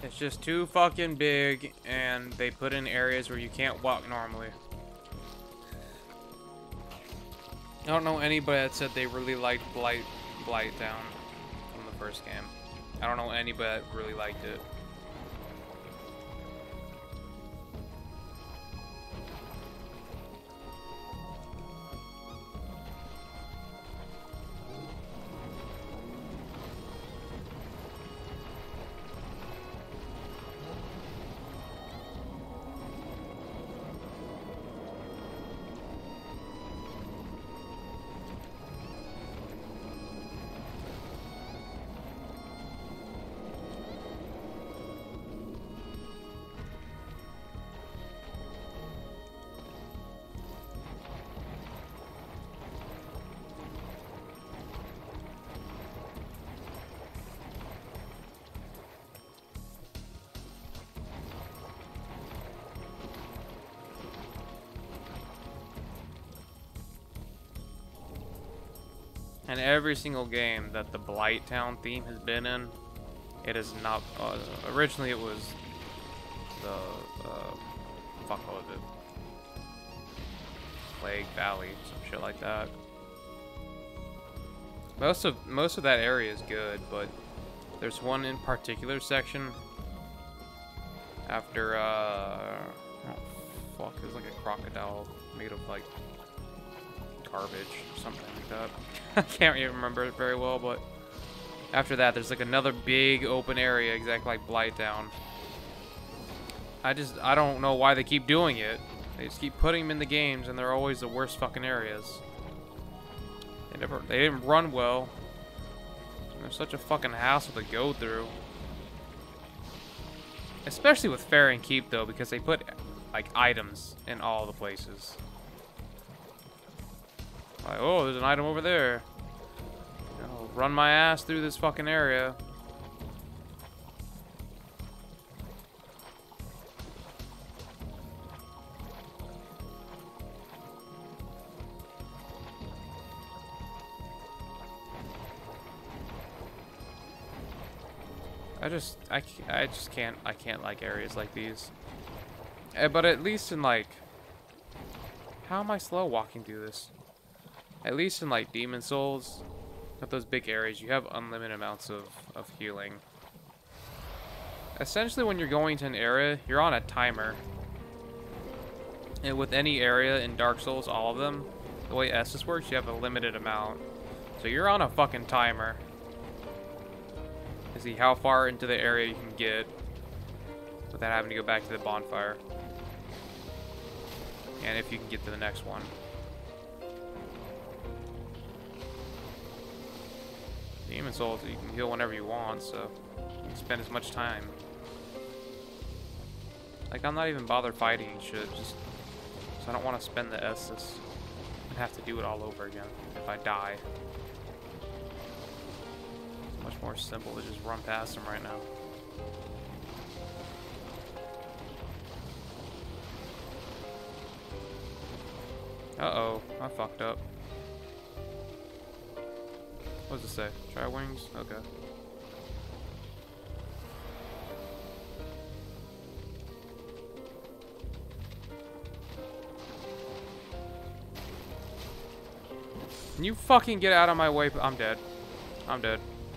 It's just too fucking big, and they put in areas where you can't walk normally. I don't know anybody that said they really liked Blighttown from the first game. I don't know anybody that really liked it. And every single game that the Blighttown theme has been in, it is not. Originally, it was the fuck what was it? Plague Valley, some shit like that. Most of that area is good, but there's one in particular section after oh fuck, it was like a crocodile made of like garbage or something like that. I can't even remember it very well, but after that there's like another big open area exactly like Blighttown. I don't know why they keep doing it. They just keep putting them in the games and they're always the worst fucking areas. They didn't run well. They're such a fucking hassle to go through. Especially with Farron Keep though, because they put like items in all the places. Like, oh, there's an item over there. I'll run my ass through this fucking area. I can't like areas like these. But at least in like, how am I slow walking through this? At least in like Demon Souls, at those big areas, you have unlimited amounts of healing. Essentially, when you're going to an area, you're on a timer. And with any area in Dark Souls, all of them, the way Estus works, you have a limited amount. So you're on a fucking timer to see how far into the area you can get without having to go back to the bonfire. And if you can get to the next one. Demon Souls, you can heal whenever you want, so you can spend as much time. Like, I'm not even bothered fighting and shit, just so I don't want to spend the Estus and have to do it all over again if I die. It's much more simple to just run past them right now. Uh-oh, I fucked up. What does it say? Try wings? Okay. Can you fucking get out of my way? I'm dead. I'm dead.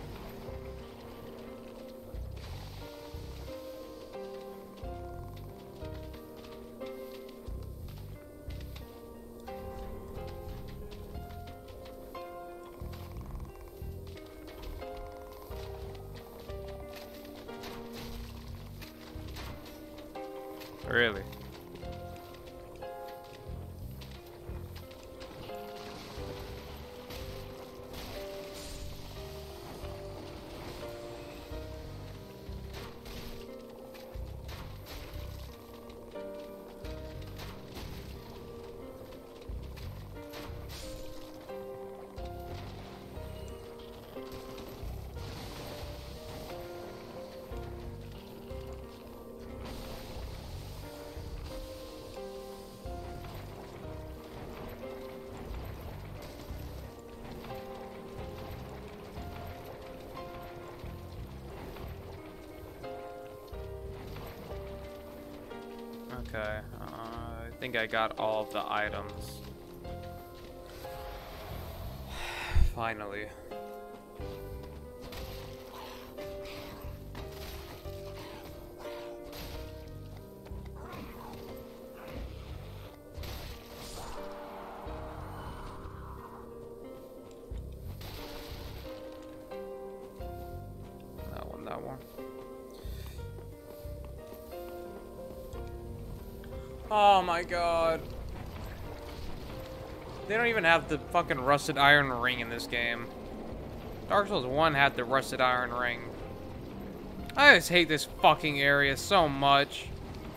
Really? Okay, I think I got all of the items. Finally. That one. Oh my god. They don't even have the fucking rusted iron ring in this game. Dark Souls 1 had the rusted iron ring. I just hate this fucking area so much.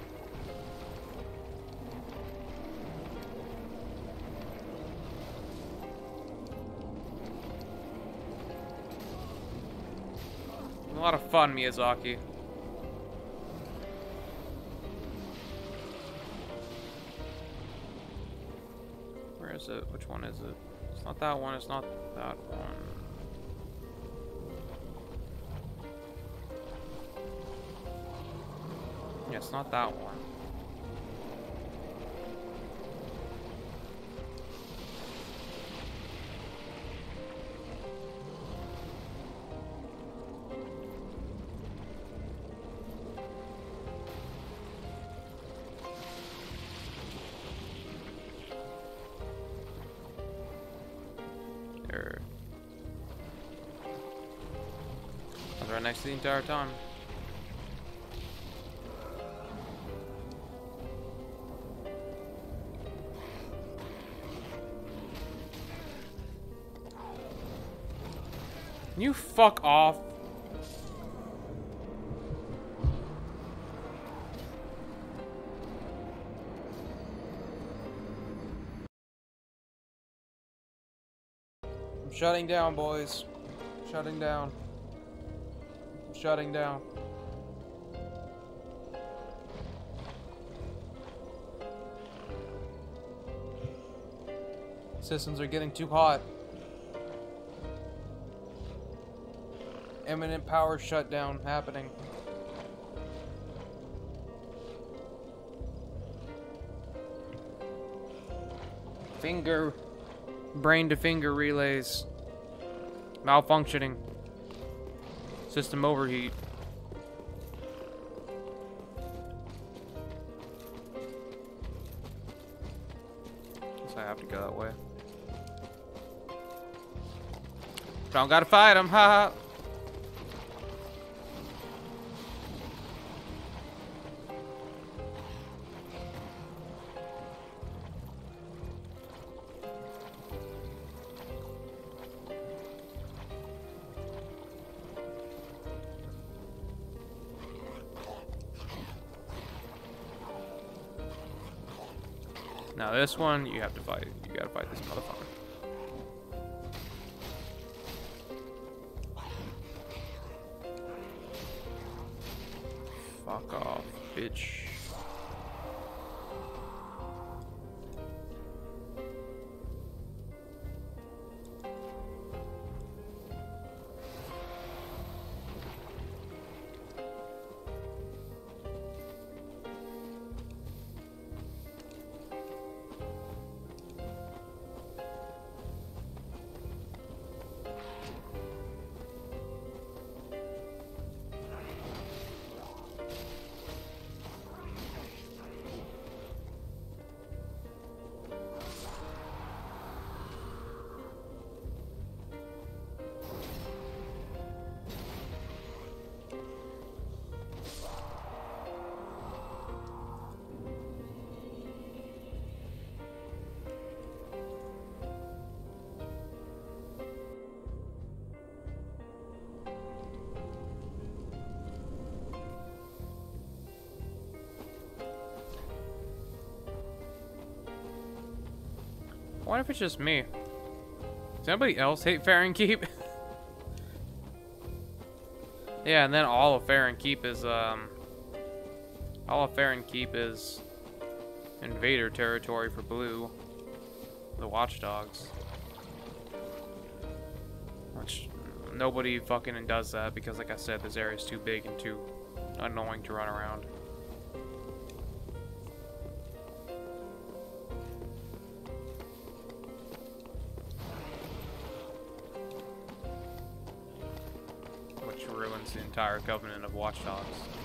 A lot of fun, Miyazaki. Where is it? Which one is it? It's not that one, it's not that one. Yeah, it's not that one. There. I was right next to the entire time. Can you fuck off? I'm shutting down, boys. Shutting down. I'm shutting down. Systems are getting too hot. Imminent power shutdown happening. Brain to finger relays malfunctioning. System overheat. Guess I have to go that way. Don't gotta fight him, haha. Now this one, you have to fight. You gotta fight this motherfucker. Fuck off, bitch. What if it's just me? Does anybody else hate Farron Keep? Yeah, and then all of Farron Keep is invader territory for Blue, the Watchdogs. Which nobody fucking does that because, like I said, this area is too big and too annoying to run around. ruins the entire covenant of watchdogs.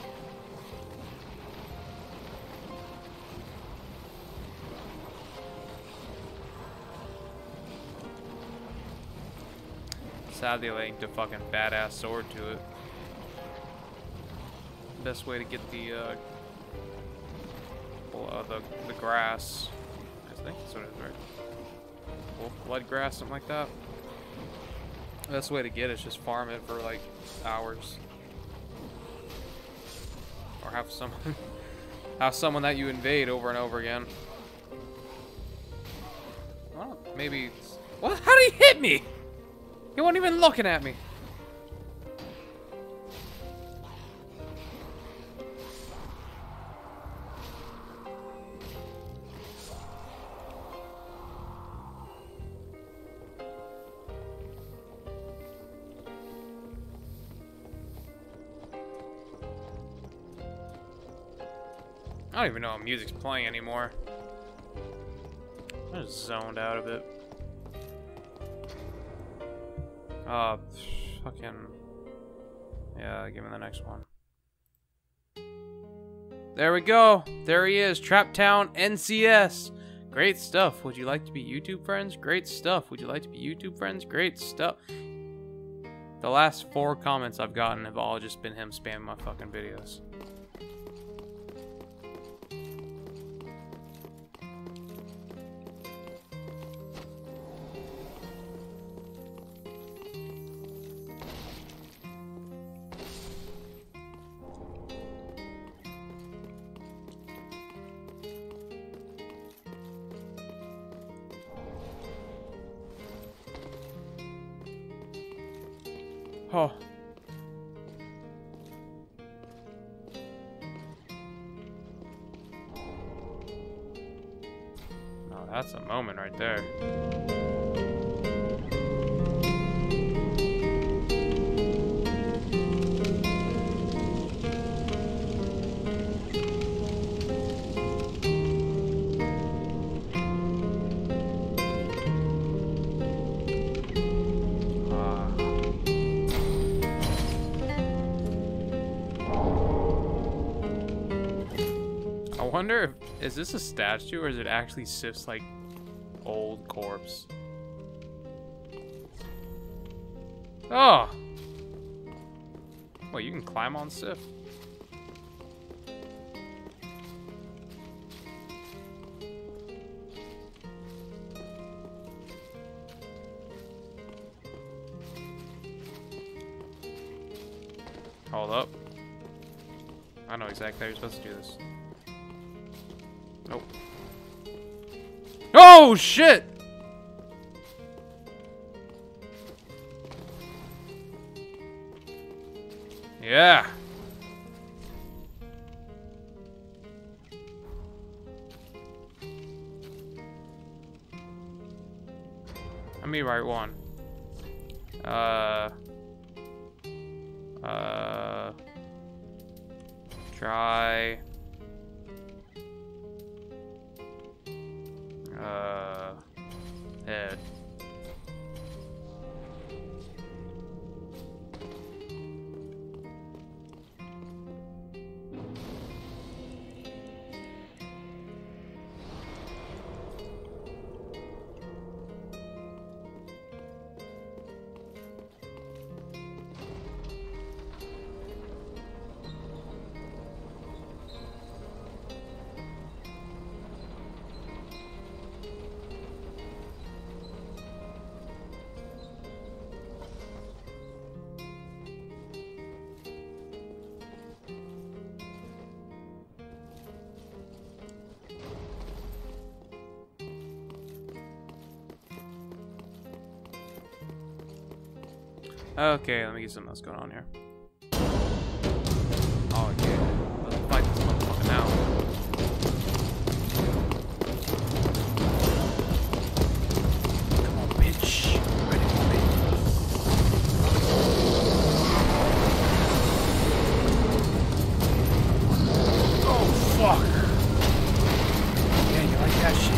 Sadly, linked a fucking badass sword to it. Best way to get the grass. I think that's what it is, right? Wolf blood grass, something like that. Best way to get it is just farm it for like hours, or have someone have someone that you invade over and over again. Well, maybe. What? How did he hit me? He wasn't even looking at me. I don't even know what music's playing anymore. I just zoned out of it. Fucking... Yeah, give me the next one. There we go! There he is, Trap Town NCS! Great stuff. Would you like to be YouTube friends? Great stuff. Would you like to be YouTube friends? Great stuff. The last 4 comments I've gotten have all just been him spamming my fucking videos. Oh. Oh, that's a moment right there. I wonder if, is this a statue or is it actually Sif's like old corpse? Oh! Wait, you can climb on Sif? Hold up. I know exactly how you're supposed to do this. Nope. Oh, shit! Yeah. Let me write one. Try. Head. Okay, let me get something else going on here. Oh yeah, let's fight this motherfucker now. Come on, bitch. Ready for me. Oh fuck. Yeah, you like that shit?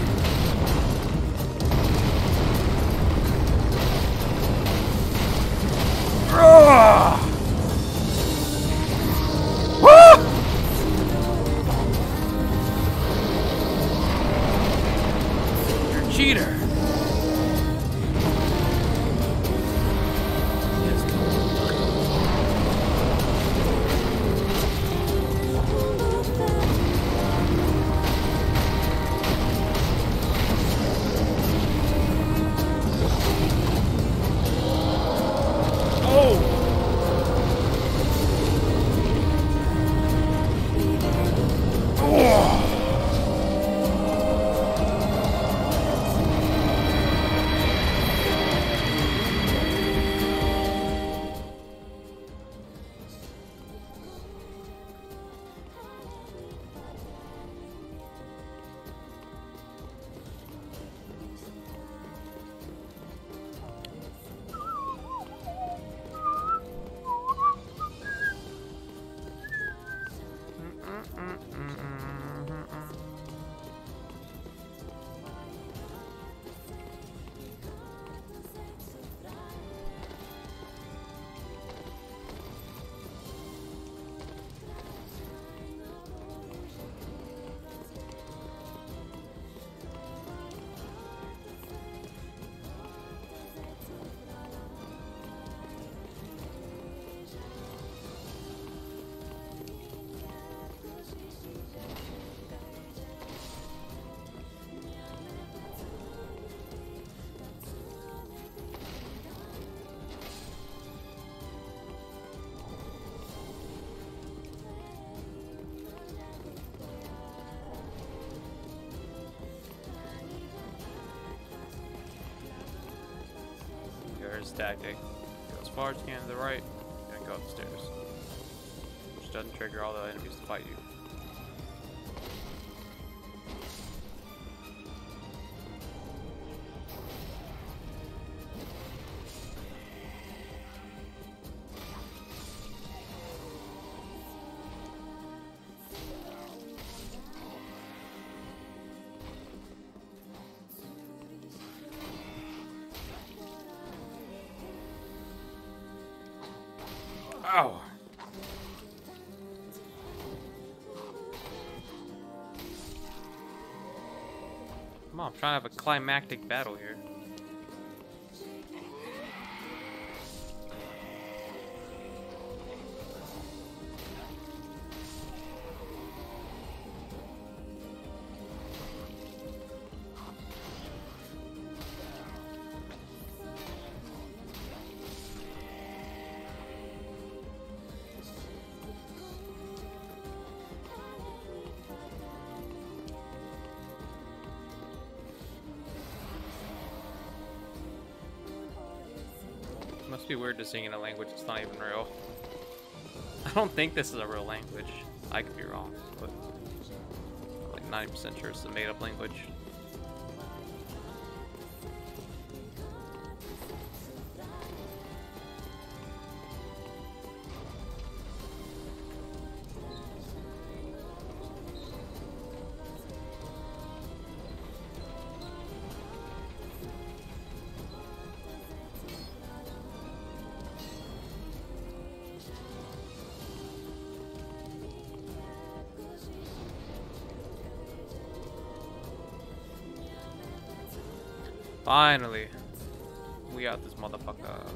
this tactic. Go as far as you can to the right, and go up the stairs. Which doesn't trigger all the enemies to fight you. Ow! Come on, I'm trying to have a climactic battle here. Must be weird to sing in a language that's not even real. I don't think this is a real language. I could be wrong, but I'm like 90% sure it's a made-up language. Finally, we got this motherfucker.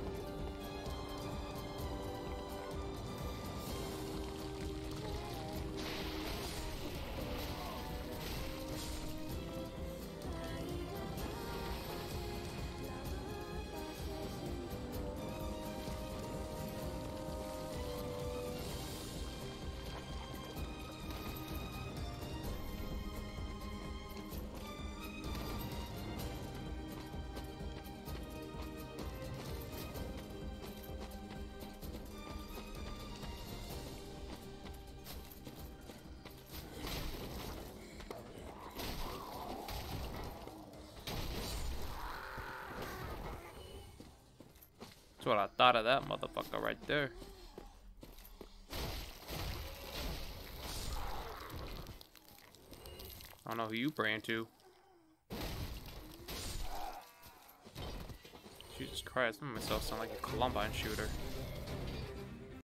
That's what I thought of that motherfucker right there. I don't know who you praying to. Jesus Christ, I made myself sound like a Columbine shooter.